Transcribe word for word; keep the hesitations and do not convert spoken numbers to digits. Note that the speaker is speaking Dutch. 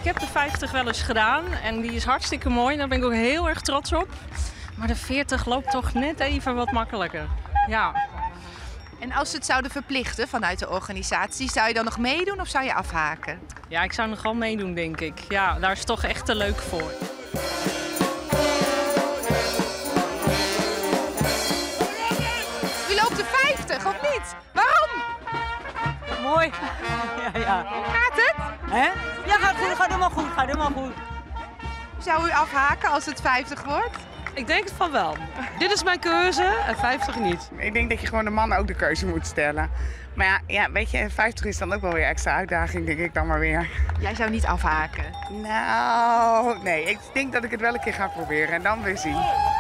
heb de vijftig wel eens gedaan en die is hartstikke mooi. Daar ben ik ook heel erg trots op. Maar de veertig loopt toch net even wat makkelijker. Ja. En als ze het zouden verplichten vanuit de organisatie, zou je dan nog meedoen of zou je afhaken? Ja, ik zou nog wel meedoen, denk ik. Ja, daar is toch echt te leuk voor. U loopt de vijftig, of niet? Waarom? Mooi. Ja, ja. Gaat het? Hè? Ja, gaat goed, gaat helemaal goed, gaat helemaal goed. Zou u afhaken als het vijftig wordt? Ik denk het van wel. Dit is mijn keuze en vijftig niet. Ik denk dat je gewoon de man ook de keuze moet stellen. Maar ja, ja, weet je, vijftig is dan ook wel weer extra uitdaging, denk ik dan maar weer. Jij zou niet afhaken? Nou, nee, ik denk dat ik het wel een keer ga proberen en dan weer zien.